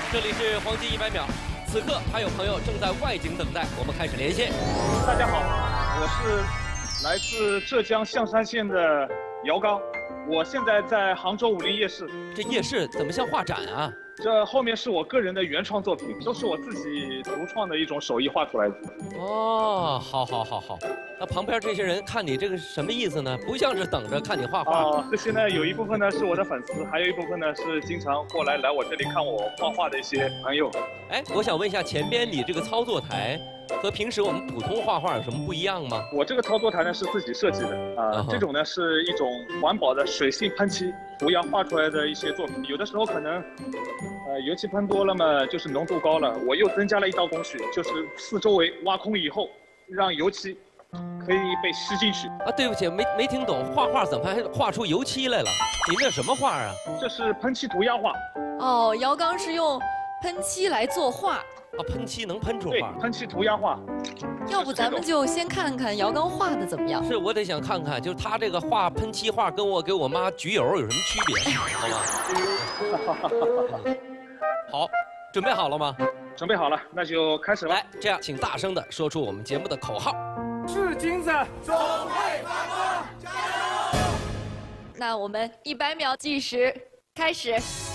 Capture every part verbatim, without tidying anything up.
这里是黄金一百秒，此刻还有朋友正在外景等待，我们开始连线。 大家好，我是来自浙江象山县的姚刚，我现在在杭州武林夜市。 这夜市怎么像画展啊？ 这后面是我个人的原创作品，都是我自己独创的一种手艺画出来的。 哦，好，好，好，好。那旁边这些人看你这个什么意思呢？不像是等着看你画画。 哦，这些呢，有一部分呢是我的粉丝，还有一部分呢是经常过来来我这里看我画画的一些朋友。 哎，我想问一下，前边你这个操作台和平时我们普通画画有什么不一样吗？ 我这个操作台呢是自己设计的啊、呃， uh-huh. 这种呢是一种环保的水性喷漆涂鸦画出来的一些作品。有的时候可能，呃，油漆喷多了嘛，就是浓度高了，我又增加了一道工序，就是四周围挖空以后，让油漆可以被吸进去。 啊，对不起，没没听懂，画画怎么还画出油漆来了？您这什么画啊？ 这是喷漆涂鸦画。 哦，姚刚是用喷漆来作画。 啊，喷漆能喷出画？ 对，喷漆涂鸦画。 要不咱们就先看看姚刚画的怎么样？ 是，我得想看看，就是他这个画喷漆画跟我给我妈焗油有什么区别？好吗？好，准备好了吗？ 准备好了，那就开始了。 来，这样，请大声的说出我们节目的口号。 是金子，总会发光，加油！ 那我们一百秒计时开始。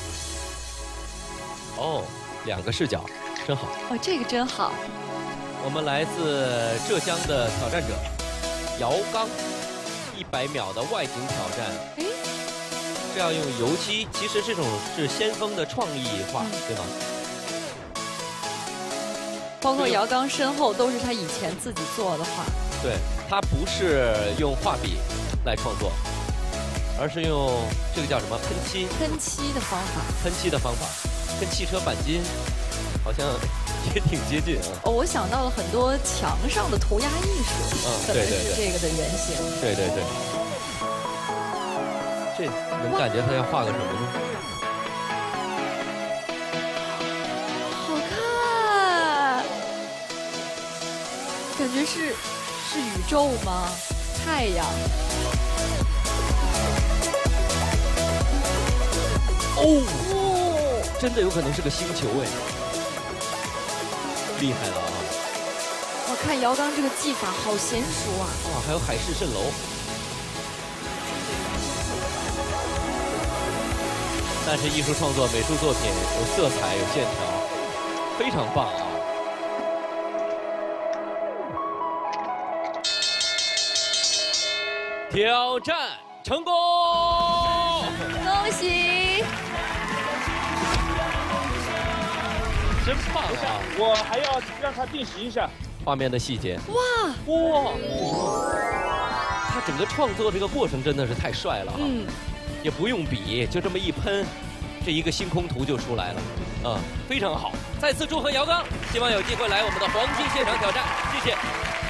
哦，两个视角，真好。 哦，这个真好。 我们来自浙江的挑战者姚刚，一百秒的外景挑战。哎，这样用油漆，其实这种是先锋的创意画，嗯、对吗？ 包括姚刚身后都是他以前自己做的画。 对，他不是用画笔来创作，而是用这个叫什么喷漆？ 喷漆的方法。 喷漆的方法，跟汽车钣金好像也挺接近啊。 哦，我想到了很多墙上的涂鸦艺术，嗯，可能是这个的原型。 对对对。这能感觉他要画个什么呢？ 好看，感觉是是宇宙吗？太阳。 哦，哦，真的有可能是个星球哎。厉害了啊！ 我看姚刚这个技法好娴熟啊！ 哇，还有海市蜃楼。但是艺术创作、美术作品有色彩、有线条，非常棒啊！挑战成功！ 恭喜！ 真棒啊！ 我还要让它定型一下画面的细节。 哇哇！他整个创作这个过程真的是太帅了啊！嗯，也不用笔，就这么一喷，这一个星空图就出来了，啊，非常好！再次祝贺姚刚，希望有机会来我们的黄金现场挑战，谢谢。